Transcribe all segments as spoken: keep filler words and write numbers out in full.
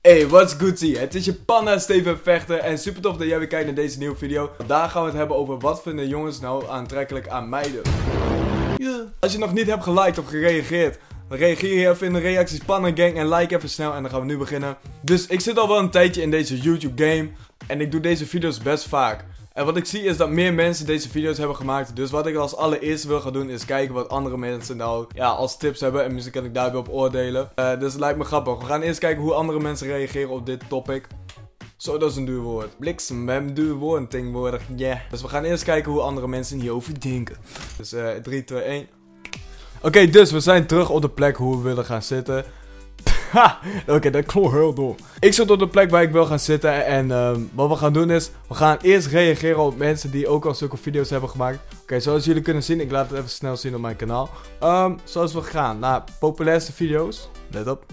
Hey, what's good? Het is je panna Steven Vechter en super tof dat jij weer kijkt naar deze nieuwe video. Vandaag gaan we het hebben over wat vinden jongens nou aantrekkelijk aan meiden. Yeah. Als je nog niet hebt geliked of gereageerd, dan reageer je even in de reacties Panna Gang en like even snel en dan gaan we nu beginnen. Dus ik zit al wel een tijdje in deze YouTube game en ik doe deze video's best vaak. En wat ik zie is dat meer mensen deze video's hebben gemaakt. Dus wat ik als allereerste wil gaan doen is kijken wat andere mensen nou ja, als tips hebben. En misschien kan ik daar weer op oordelen. Uh, dus het lijkt me grappig. We gaan eerst kijken hoe andere mensen reageren op dit topic. Zo, dat is een duur woord. Bliksem, een duur woord tegenwoordig. Yeah. Dus we gaan eerst kijken hoe andere mensen hierover denken. Dus uh, drie, twee, één. Oké, okay, dus we zijn terug op de plek hoe we willen gaan zitten. Ha! Oké, okay, dat klopt heel dom. Ik zit op de plek waar ik wil gaan zitten en um, wat we gaan doen is, we gaan eerst reageren op mensen die ook al zulke video's hebben gemaakt. Oké, okay, zoals jullie kunnen zien, ik laat het even snel zien op mijn kanaal. Um, zoals we gaan naar populairste video's, let op,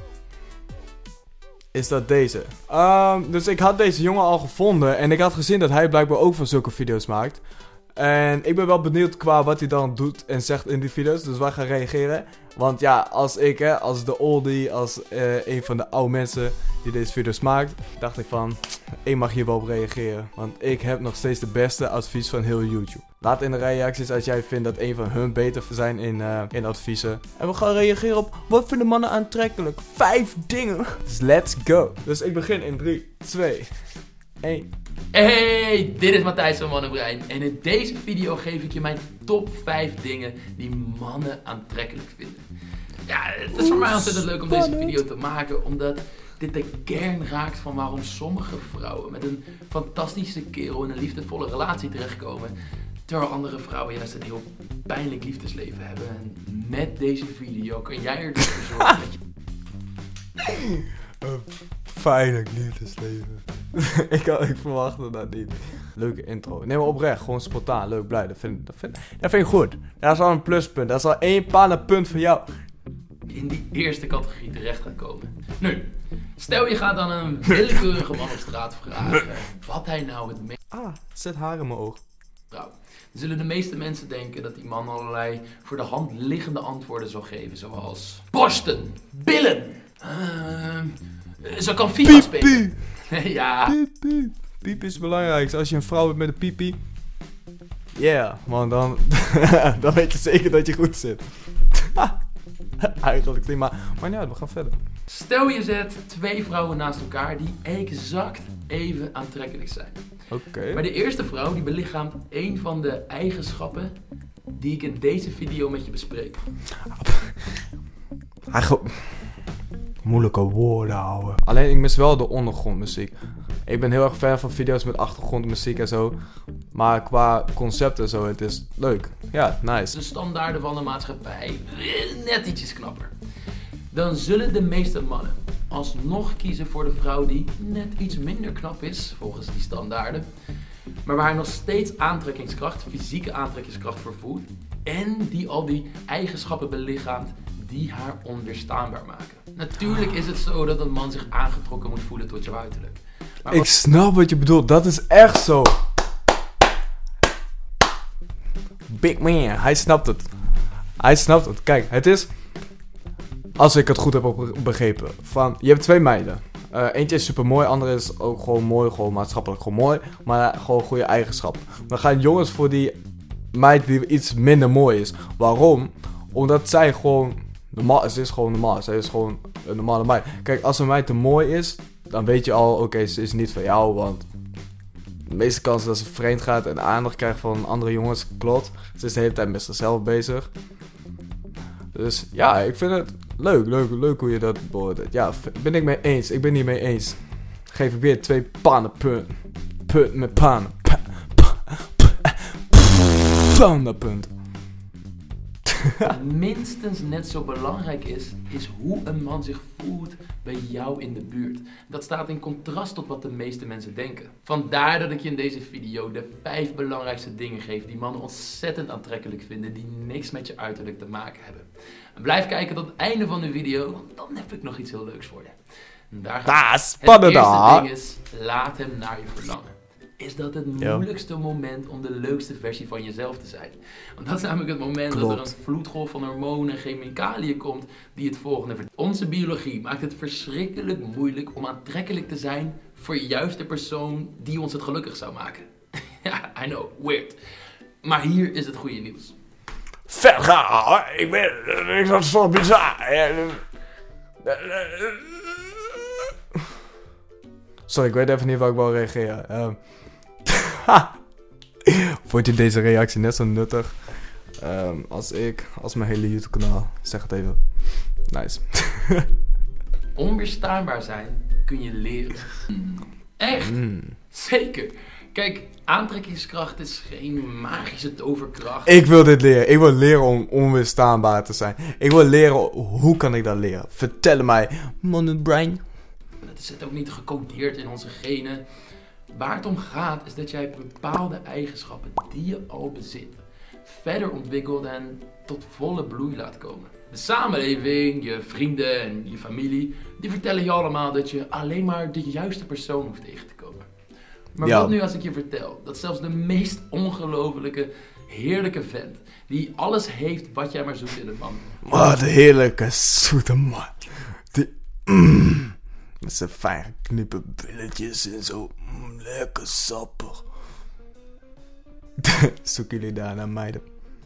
is dat deze. Um, dus ik had deze jongen al gevonden en ik had gezien dat hij blijkbaar ook van zulke video's maakt. En ik ben wel benieuwd qua wat hij dan doet en zegt in die video's. Dus wij gaan reageren. Want ja, als ik, hè, als de oldie, als uh, een van de oude mensen die deze video's maakt, dacht ik van, ik mag hier wel op reageren. Want ik heb nog steeds de beste advies van heel YouTube. Laat in de reacties als jij vindt dat een van hun beter zijn in, uh, in adviezen. En we gaan reageren op, wat vinden mannen aantrekkelijk? Vijf dingen. Dus let's go. Dus ik begin in drie, twee, één. Hey, dit is Matthijs van Mannenbrein en in deze video geef ik je mijn top vijf dingen die mannen aantrekkelijk vinden. Ja, het is voor mij ontzettend leuk om deze video te maken, omdat dit de kern raakt van waarom sommige vrouwen met een fantastische kerel in een liefdevolle relatie terechtkomen, terwijl andere vrouwen juist een heel pijnlijk liefdesleven hebben. En met deze video kan jij er dus voor zorgen dat je... Een pijnlijk liefdesleven. ik, kan, ik verwachtte dat niet. Leuke intro. Neem maar oprecht. Gewoon spontaan. Leuk, blij. Dat vind, dat vind, dat vind ik goed. Dat is al een pluspunt. Dat is al één punt voor jou. In die eerste categorie terecht gaan komen. Nu, stel je gaat dan een willekeurige man op straat vragen wat hij nou het meest... Ah, zet haar in mijn oog. Dan zullen de meeste mensen denken dat die man allerlei voor de hand liggende antwoorden zal geven. Zoals borsten, billen, uh, zo kan FIFA spelen. Ja. Piep, piep. Piep is belangrijk. Als je een vrouw hebt met een piepie. Yeah, man, dan, dan weet je zeker dat je goed zit. Eigenlijk niet, maar, maar ja, we gaan verder. Stel je zet twee vrouwen naast elkaar die exact even aantrekkelijk zijn. Oké. Okay. Maar de eerste vrouw die belichaamt een van de eigenschappen die ik in deze video met je bespreek. Hij go- Moeilijke woorden houden. Alleen ik mis wel de ondergrondmuziek. Ik ben heel erg fan van video's met achtergrondmuziek en zo. Maar qua concept en zo, het is leuk. Ja, nice. De standaarden van de maatschappij, net ietsjes knapper. Dan zullen de meeste mannen alsnog kiezen voor de vrouw die net iets minder knap is, volgens die standaarden. Maar waar hij nog steeds aantrekkingskracht, fysieke aantrekkingskracht voor voelt. En die al die eigenschappen belichaamt die haar onweerstaanbaar maken. Natuurlijk is het zo dat een man zich aangetrokken moet voelen tot jouw uiterlijk. Maar ik snap wat je bedoelt, dat is echt zo. Big man, hij snapt het. Hij snapt het. Kijk, het is, als ik het goed heb begrepen, van, je hebt twee meiden. Uh, eentje is super mooi, andere is ook gewoon mooi, gewoon maatschappelijk gewoon mooi, maar gewoon goede eigenschappen. Dan gaan jongens voor die meid die iets minder mooi is. Waarom? Omdat zij gewoon normaal, ze is gewoon normaal, zij is gewoon een normale meid. Kijk, als een meid te mooi is, dan weet je al, oké, okay, ze is niet van jou, want de meeste kansen dat ze vreemd gaat en aandacht krijgt van andere jongens, klopt. Ze is de hele tijd met zichzelf bezig. Dus ja, ik vind het leuk, leuk, leuk hoe je dat beoordeelt. Ja, ben ik mee eens, ik ben niet mee eens. Geef ik weer twee pannen punt. Punt met pannen. Pannen punt. Minstens net zo belangrijk is, is hoe een man zich voelt bij jou in de buurt. Dat staat in contrast tot wat de meeste mensen denken. Vandaar dat ik je in deze video de vijf belangrijkste dingen geef die mannen ontzettend aantrekkelijk vinden, die niks met je uiterlijk te maken hebben. En blijf kijken tot het einde van de video, want dan heb ik nog iets heel leuks voor je. En daar gaat het. Het eerste ding is, laat hem naar je verlangen. is dat het Ja. moeilijkste moment om de leukste versie van jezelf te zijn. Want dat is namelijk het moment Klopt. dat er een vloedgolf van hormonen en chemicaliën komt die het volgende vertelt. Onze biologie maakt het verschrikkelijk moeilijk om aantrekkelijk te zijn voor juist de persoon die ons het gelukkig zou maken. Ja, I know, weird. Maar hier is het goede nieuws. Vet gaaf hoor. Ik ben... Ik zat zo bizar. Sorry, ik weet even niet waar ik wou reageren. Um. Vond je deze reactie net zo nuttig um, als ik, als mijn hele YouTube kanaal? Zeg het even. Nice. Onweerstaanbaar zijn kun je leren. Echt? Mm. Zeker. Kijk, aantrekkingskracht is geen magische toverkracht. Ik wil dit leren. Ik wil leren om onweerstaanbaar te zijn. Ik wil leren, hoe kan ik dat leren? Vertel mij, mannenbrein. Het zit ook niet gecodeerd in onze genen. Waar het om gaat is dat jij bepaalde eigenschappen die je al bezit, verder ontwikkelt en tot volle bloei laat komen. De samenleving, je vrienden en je familie, die vertellen je allemaal dat je alleen maar de juiste persoon hoeft tegen te komen. Maar Ja. wat nu als ik je vertel dat zelfs de meest ongelofelijke, heerlijke vent, die alles heeft wat jij maar zoekt in een man. Wat een heerlijke, zoete man. Die, mm, met zijn fijn geknippe billetjes en zo. Mm, lekker sappig. Zoeken jullie daar naar meiden?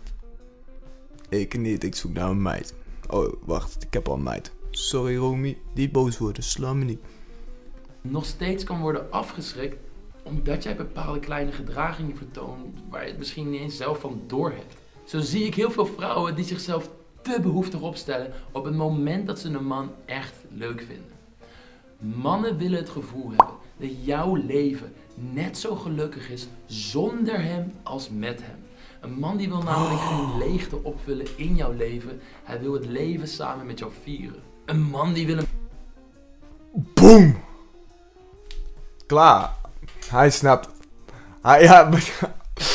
Ik niet, ik zoek naar een meid. Oh, wacht, ik heb al een meid. Sorry Romy, niet boos worden, sla me niet. Nog steeds kan worden afgeschrikt omdat jij bepaalde kleine gedragingen vertoont waar je het misschien niet eens zelf van door hebt. Zo zie ik heel veel vrouwen die zichzelf te behoeftig opstellen op het moment dat ze een man echt leuk vinden. Mannen willen het gevoel hebben dat jouw leven net zo gelukkig is zonder hem als met hem. Een man die wil namelijk geen leegte opvullen in jouw leven. Hij wil het leven samen met jou vieren. Een man die wil een... Boom! Klaar. Hij snapt het. Hij, ja, maar-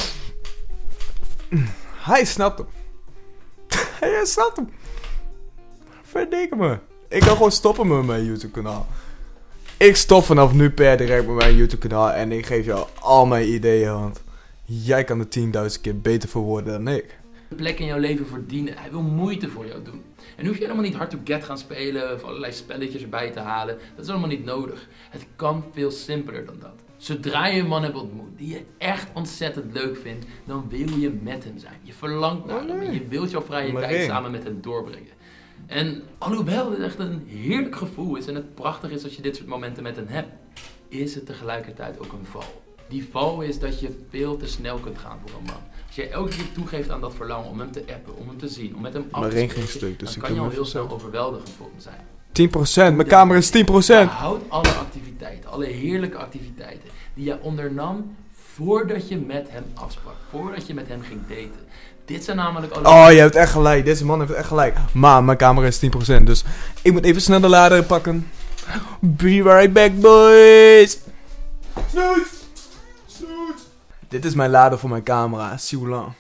Hij snapt hem. Hij snapt hem. Verdikke me. Ik kan gewoon stoppen met mijn YouTube kanaal. Ik stop vanaf nu per direct met mijn YouTube kanaal. En ik geef jou al mijn ideeën. Want jij kan er tienduizend keer beter voor worden dan ik. plek in jouw leven verdienen. Hij wil moeite voor jou doen. En hoef je helemaal niet hard to get gaan spelen of allerlei spelletjes erbij te halen. Dat is allemaal niet nodig. Het kan veel simpeler dan dat. Zodra je een man hebt ontmoet die je echt ontzettend leuk vindt, dan wil je met hem zijn. Je verlangt naar hem en je wilt jouw vrije Maar tijd nee. samen met hem doorbrengen. En alhoewel het echt een heerlijk gevoel is en het prachtig is als je dit soort momenten met hem hebt, is het tegelijkertijd ook een val. Die val is dat je veel te snel kunt gaan voor een man. Als je elke keer toegeeft aan dat verlangen om hem te appen, om hem te zien, om met hem af Mijn te ring ging spreken, stuk, dus dan ik kan heb je al hem heel even snel zo. overweldigend voor hem zijn. tien procent, mijn camera is tien procent. Houd alle activiteiten, alle heerlijke activiteiten die je ondernam voordat je met hem afsprak, voordat je met hem ging daten. Dit zijn namelijk alle... Oh, je hebt echt gelijk. Deze man heeft echt gelijk. Maar mijn camera is tien procent, dus ik moet even snel de lader pakken. Be right back, boys. Snoet! Snoet! Dit is mijn lader voor mijn camera. Sioulan.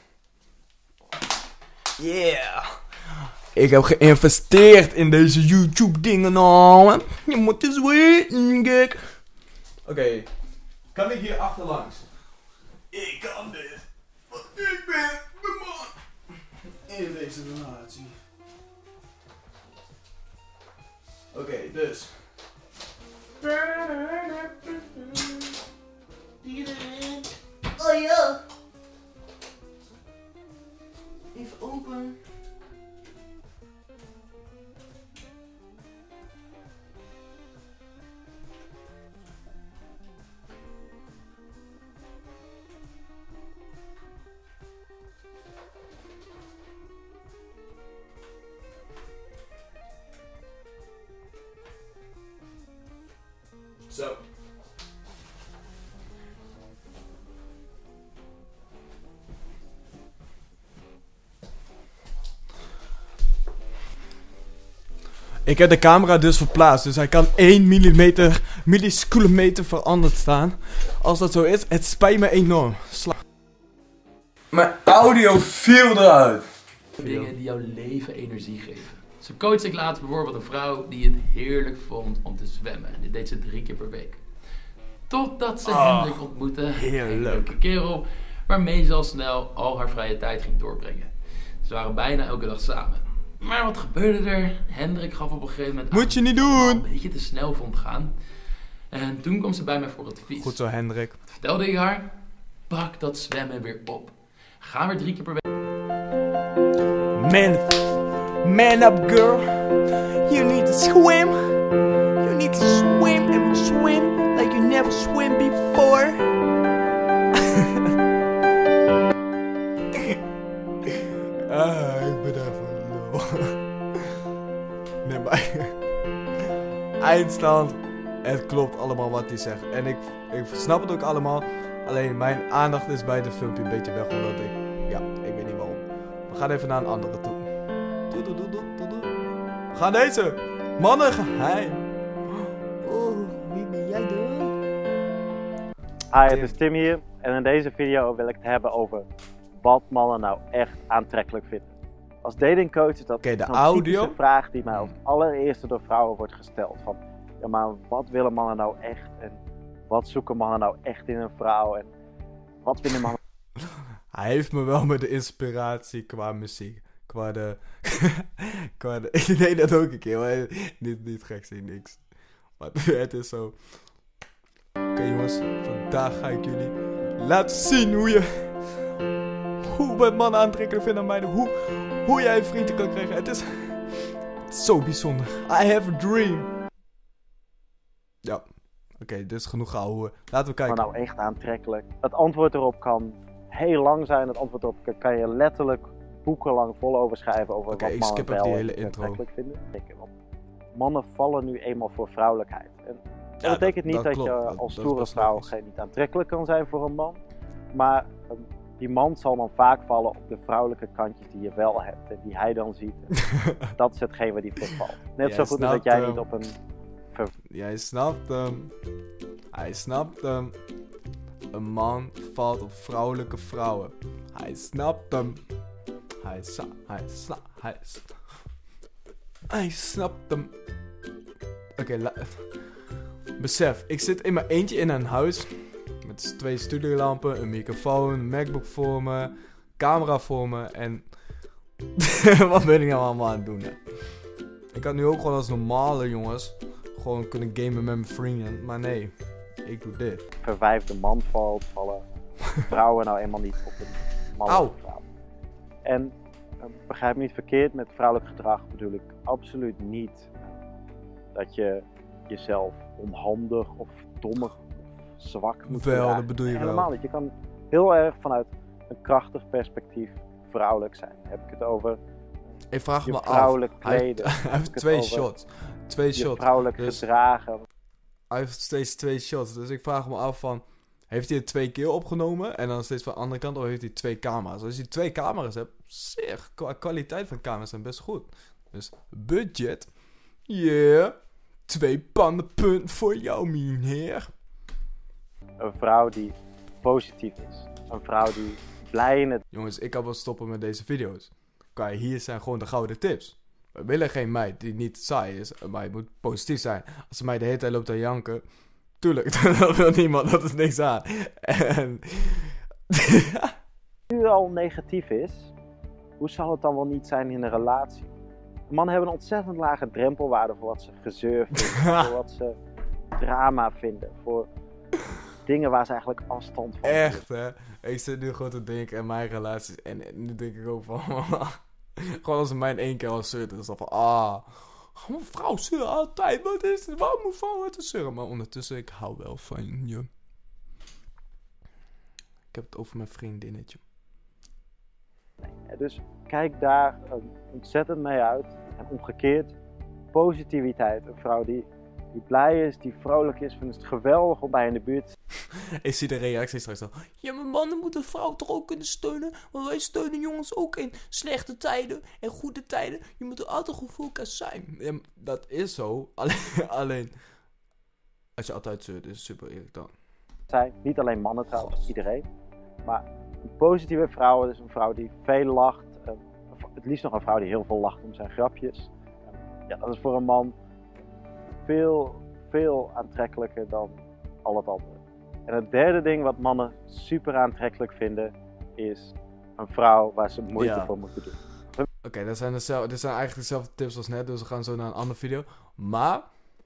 Yeah. Ik heb geïnvesteerd in deze YouTube dingen nou. Je moet eens weten, kijk. Oké. Okay. Kan ik hier achterlangs? Ik kan dit. Want ik ben de man. In deze relatie. Oké, okay, dus. Oh ja. Even open. Zo. Ik heb de camera dus verplaatst, dus hij kan één millimeter, milliseculameter veranderd staan. Als dat zo is, het spijt me enorm. Sla Mijn audio viel eruit. Dingen die jouw leven energie geven. Zo coach ik laatst bijvoorbeeld een vrouw die het heerlijk vond om te zwemmen. En dit deed ze drie keer per week. Totdat ze Oh, Hendrik ontmoette. heerlijk. Een leuke kerel waarmee ze al snel al haar vrije tijd ging doorbrengen. Ze waren bijna elke dag samen. Maar wat gebeurde er? Hendrik gaf op een gegeven moment Moet je niet dat hij het doen! een beetje te snel vond gaan. En toen kwam ze bij mij voor advies. Goed zo, Hendrik. Wat vertelde ik haar? Pak dat zwemmen weer op. Ga weer drie keer per week. Man, man up, girl. You need to swim. You need to swim and swim like you never swim before. Ah, ik ben even lul. Nee, maar eindstand. Het klopt allemaal wat hij zegt. En ik, ik snap het ook allemaal. Alleen mijn aandacht is bij dit filmpje een beetje weg. Omdat ik, ja, ik weet niet waarom. We gaan even naar een andere toe. Doe, doe, doe, doe, doe, doe. We gaan deze. Mannengeheim. Oh, wie ben jij dan? Hi, Tim. het is Tim hier en in deze video wil ik het hebben over wat mannen nou echt aantrekkelijk vinden. Als datingcoach is dat Oké, de zo'n audio. typische vraag die mij als allereerste door vrouwen wordt gesteld. Van, ja maar wat willen mannen nou echt en wat zoeken mannen nou echt in een vrouw en wat vinden mannen Hij heeft me wel met de inspiratie qua muziek. Qua de... qua de... Ik deed dat ook een keer, maar niet, niet gek zien, niks. Maar het is zo... Oké okay, jongens, vandaag ga ik jullie laten zien hoe je... Hoe we mannen aantrekkelijk vinden aan meiden. Hoe, hoe jij een vriendje kan krijgen. Het is... Het is zo bijzonder. I have a dream. Ja. Oké, okay, dit is genoeg gehouden. Laten we kijken. nou echt aantrekkelijk. Het antwoord erop kan heel lang zijn. Het antwoord erop kan je letterlijk boekenlang vol over schrijven over Oké, wat ik mannen skip even wel die en hele niet intro. aantrekkelijk vinden. Ik- want mannen vallen nu eenmaal voor vrouwelijkheid. En dat Ja, betekent niet dat- dat, dat je klopt. Dat- als dat is stoere best vrouw logisch. geen niet aantrekkelijk kan zijn voor een man. Maar um, die man zal dan vaak vallen op de vrouwelijke kantjes die je wel hebt en die hij dan ziet. En dat is hetgeen waar die voor valt. Net Jij zo goed als dat snapt jij hem. niet op een... Jij snapt hem. Hij snapt hem. Een man valt op vrouwelijke vrouwen. Hij snapt hem. Hij sa... Hij sna... Hij sna... Hij snapt hem. Oké, okay, la... Besef, ik zit in mijn eentje in een huis. Met twee studiolampen, een microfoon, een MacBook voor me, camera voor me en... Wat ben ik nou allemaal aan het doen, hè? Ik had nu ook gewoon als normale jongens gewoon kunnen gamen met mijn vrienden, maar nee, ik doe dit. verwijfde man valt, vallen vrouwen nou eenmaal niet op een mannelijke vrouw. En uh, begrijp me niet verkeerd, met vrouwelijk gedrag bedoel ik absoluut niet uh, dat je jezelf onhandig of dommig of zwak moet Wel, gedragen. dat bedoel je Nee, wel. helemaal niet. Je kan heel erg vanuit een krachtig perspectief vrouwelijk zijn. Dan heb ik het over Ik vraag je me af. vrouwelijk Hij, kleden. hij heb heeft ik het twee over shots. Twee je shots. vrouwelijk Dus- gedragen. Hij heeft steeds twee shots. Dus ik vraag me af van... Heeft hij het twee keer opgenomen? En dan steeds van de andere kant? Of heeft hij twee camera's? Als hij twee camera's hebt... Zeg, qua kwaliteit van camera's zijn best goed. Dus budget. Yeah. Twee pannenpunten voor jou, meneer. Een vrouw die positief is. Een vrouw die blij in het Jongens, ik kan wel stoppen met deze video's. Kijk, hier zijn gewoon de gouden tips. We willen geen meid die niet saai is. Een meid moet positief zijn. Als een meid de hele tijd loopt te janken... Tuurlijk, dat wil niemand. Dat is niks aan. En... nu al negatief is, hoe zal het dan wel niet zijn in een relatie? Mannen hebben een ontzettend lage drempelwaarde voor wat ze gezeur vinden, voor wat ze drama vinden, voor dingen waar ze eigenlijk afstand van hebben. Echt, hè? Ik zit nu gewoon te denken aan mijn relaties. En nu denk ik ook van... gewoon als een mij in één keer al zeurt. Dan is dat van... Ah... Gewoon vrouw zeuren altijd. Wat is het? Waarom moet vrouw te zeuren? Maar ondertussen, ik hou wel van je. Ik heb het over mijn vriendinnetje. Nee, dus kijk daar um, ontzettend mee uit. En omgekeerd, positiviteit. Een vrouw die, die blij is, die vrolijk is, vindt het geweldig om bij in de buurt te Ik zie de reactie straks al. Ja, maar mannen moeten vrouw toch ook kunnen steunen? Want wij steunen jongens ook in slechte tijden en goede tijden. Je moet er altijd goed voor elkaar zijn. Ja, dat is zo. Alleen, alleen als je altijd zeurt, is het super irritant. zijn. Niet alleen mannen trouwens, iedereen. Maar een positieve vrouw is een vrouw die veel lacht. Um, het liefst nog een vrouw die heel veel lacht om zijn grapjes. Um, ja, dat is voor een man veel, veel aantrekkelijker dan al het andere. En het derde ding wat mannen super aantrekkelijk vinden, is een vrouw waar ze moeite Ja. voor moeten doen. Oké, okay, dat zijn dezelfde, dit zijn eigenlijk dezelfde tips als net, dus we gaan zo naar een andere video. Maar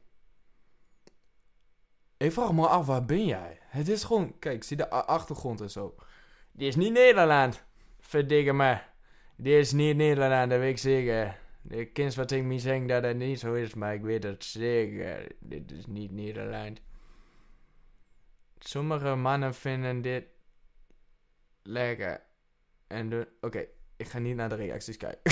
ik vraag me af, waar ben jij? Het is gewoon, kijk, zie de a- achtergrond en zo. Dit is niet Nederland, verdikke me. Dit is niet Nederland, dat weet ik zeker. De kind wat ik me zeggen dat het niet zo is, maar ik weet het zeker. Dit is niet Nederland. Sommige mannen vinden dit lekker. En de, oké, okay, ik ga niet naar de reacties kijken.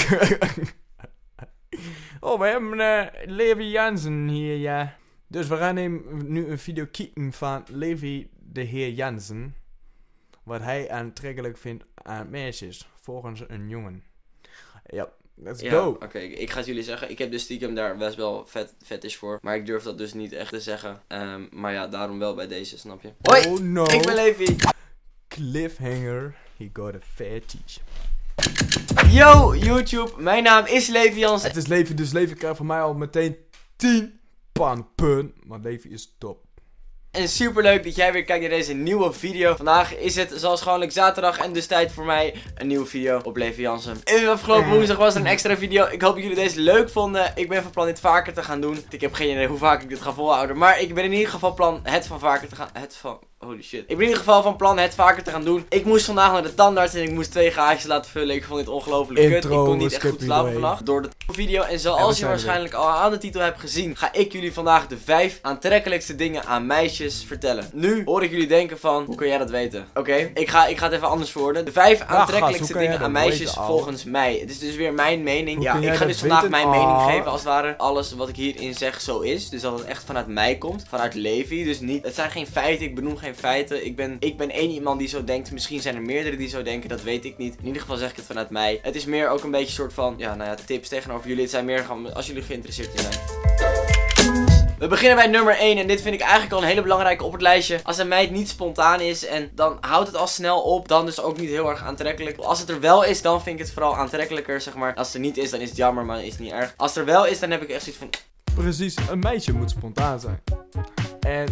Oh, we hebben uh, Levi Jansen hier, ja. Dus we gaan nu een video kijken van Levi de heer Jansen. Wat hij aantrekkelijk vindt aan meisjes, volgens een jongen. Ja, let's Ja, go. oké, okay. Ik ga het jullie zeggen. Ik heb dus stiekem daar best wel vet, vet is voor. Maar ik durf dat dus niet echt te zeggen. Um, maar ja, daarom wel bij deze, snap je? Hoi, Oh no. ik ben Levi. Cliffhanger, he got a fetish. Yo, YouTube, mijn naam is Levi Jansen. Het is Levi, dus Levi krijgt van mij al meteen tien panpunt. Want Levi is top. En super leuk dat jij weer kijkt naar deze nieuwe video. Vandaag is het zoals gewoonlijk zaterdag en dus tijd voor mij een nieuwe video op Levi Jansen. En afgelopen woensdag was er een extra video. Ik hoop dat jullie deze leuk vonden. Ik ben van plan dit vaker te gaan doen. Ik heb geen idee hoe vaak ik dit ga volhouden. Maar ik ben in ieder geval plan het van vaker te gaan... Het van... Holy shit. Ik ben in ieder geval van plan het vaker te gaan doen. Ik moest vandaag naar de tandarts en ik moest twee gaatjes laten vullen. Ik vond dit ongelooflijk kut. Ik kon niet echt goed slapen vannacht door de video. En zoals je waarschijnlijk al aan de titel hebt gezien, ga ik jullie vandaag de vijf aantrekkelijkste dingen aan meisjes vertellen. Nu hoor ik jullie denken van, hoe kun jij dat weten? Oké, okay, ik, ga, ik ga het even anders verwoorden. De vijf aantrekkelijkste gast, dingen aan meisjes volgens mij. Het is dus weer mijn mening. Hoe Ja, ik ga dus vandaag weten? mijn mening Oh. geven als het ware. Alles wat ik hierin zeg zo is. Dus dat het echt vanuit mij komt. Vanuit Levi. Dus niet, het zijn geen feiten. Ik benoem geen feiten. Ik ben Ik ben één iemand die zo denkt. Misschien zijn er meerdere die zo denken. Dat weet ik niet. In ieder geval zeg ik het vanuit mij. Het is meer ook een beetje een soort van, ja, nou ja, tips tegenover jullie. Het zijn meer gewoon als jullie geïnteresseerd in zijn. We beginnen bij nummer één. En dit vind ik eigenlijk al een hele belangrijke op het lijstje. Als een meid niet spontaan is. En dan houdt het al snel op. Dan is het ook niet heel erg aantrekkelijk. Als het er wel is, dan vind ik het vooral aantrekkelijker, zeg maar. Als het er niet is, dan is het jammer. Maar is het niet erg. Als het er wel is, dan heb ik echt zoiets van... Precies, een meisje moet spontaan zijn. En...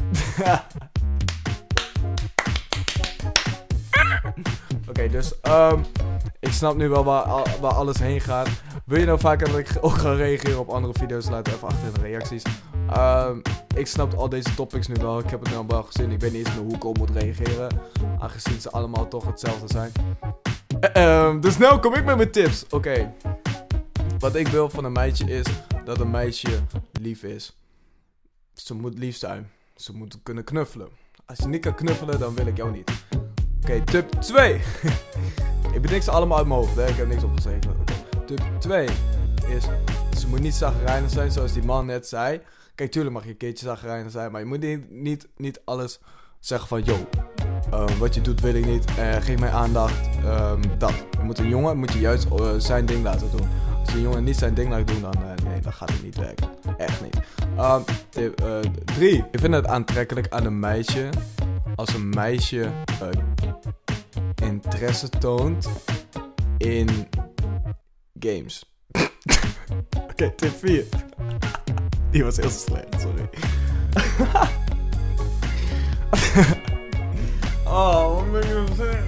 Oké, okay, dus um, ik snap nu wel waar, waar alles heen gaat. Wil je nou vaker dat ik ook ga reageren op andere video's? Laat even achter in de reacties. Um, ik snap al deze topics nu wel. Ik heb het nu al wel gezien. Ik weet niet eens meer hoe ik op moet reageren. Aangezien ze allemaal toch hetzelfde zijn. Uh, um, dus nou kom ik met mijn tips. Oké. Okay. Wat ik wil van een meisje is dat een meisje lief is. Ze moet lief zijn. Ze moet kunnen knuffelen. Als je niet kan knuffelen, dan wil ik jou niet. Oké, okay, tip twee. Ik bedenk ze allemaal uit mijn hoofd, hè? Ik heb niks opgeschreven. Okay. Tip twee is, ze moet niet zagrijnig zijn zoals die man net zei. Kijk, tuurlijk mag je een keertje zagrijnig zijn, maar je moet niet, niet, niet alles zeggen van, yo, uh, wat je doet wil ik niet, uh, geef mij aandacht, um, dat. Je moet een jongen, moet je juist uh, zijn ding laten doen. Als je een jongen niet zijn ding laat doen, dan, uh, nee, dan gaat het niet werken. Echt niet. Um, tip uh, drie. Ik vind het aantrekkelijk aan een meisje, als een meisje uh, interesse toont in games. Oké, okay, tip vier. Die was heel slecht, sorry. Oh, wat ben ik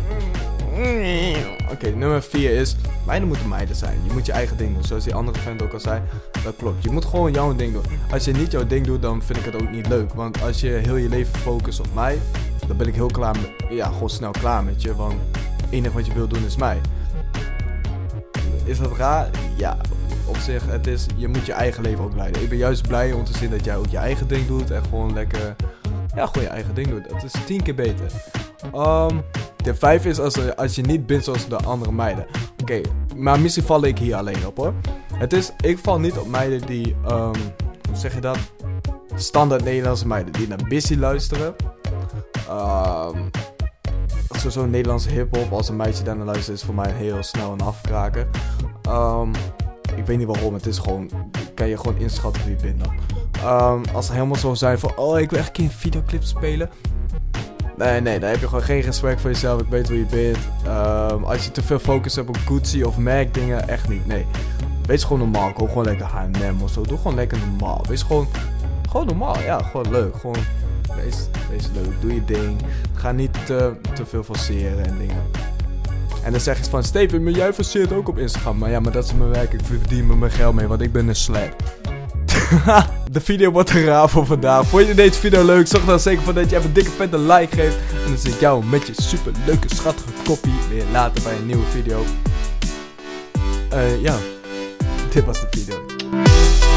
Oké, okay, nummer vier is, meiden moeten meiden zijn. Je moet je eigen ding doen, zoals die andere vent ook al zei. Dat klopt, je moet gewoon jouw ding doen. Als je niet jouw ding doet, dan vind ik het ook niet leuk. Want als je heel je leven focust op mij, dan ben ik heel klaar met, ja, gewoon snel klaar met je. Want het enige wat je wil doen is mij. Is dat raar? Ja, op zich, het is, je moet je eigen leven ook leiden. Ik ben juist blij om te zien dat jij ook je eigen ding doet. En gewoon lekker, ja, gewoon je eigen ding doet. Dat is tien keer beter. Um, tip vijf is als, als je niet bent zoals de andere meiden. Oké, okay, maar misschien val ik hier alleen op hoor. Het is, ik val niet op meiden die, um, hoe zeg je dat? Standaard Nederlandse meiden die naar Busy luisteren. Um, zo zo'n Nederlandse hiphop, als een meisje daar naar luistert, is voor mij heel snel een afkraken. Um, ik weet niet waarom, het is gewoon, kan je gewoon inschatten wie je bent dan. Um, als ze helemaal zo zijn van, oh ik wil echt een keer een videoclip spelen. Nee, nee, dan heb je gewoon geen respect voor jezelf, ik weet wie je bent. Um, als je te veel focus hebt op Gucci of Mac dingen, echt niet, nee. Wees gewoon normaal, koop gewoon lekker H en M of zo, doe gewoon lekker normaal. Wees gewoon, gewoon normaal, ja, gewoon leuk, gewoon... wees, wees leuk, doe je ding. Ga niet te, te veel forceren en dingen. En dan zeg je van, Steven, maar jij forceert ook op Instagram. Maar ja, maar dat is mijn werk, ik verdien me mijn geld mee, want ik ben een slap. De video wordt te raar voor vandaag. Vond je deze video leuk? Zorg dan zeker voor dat je even een dikke vette like geeft. En dan zie ik jou met je super leuke schattige koppie weer later bij een nieuwe video. Eh, uh, ja. Dit was de video.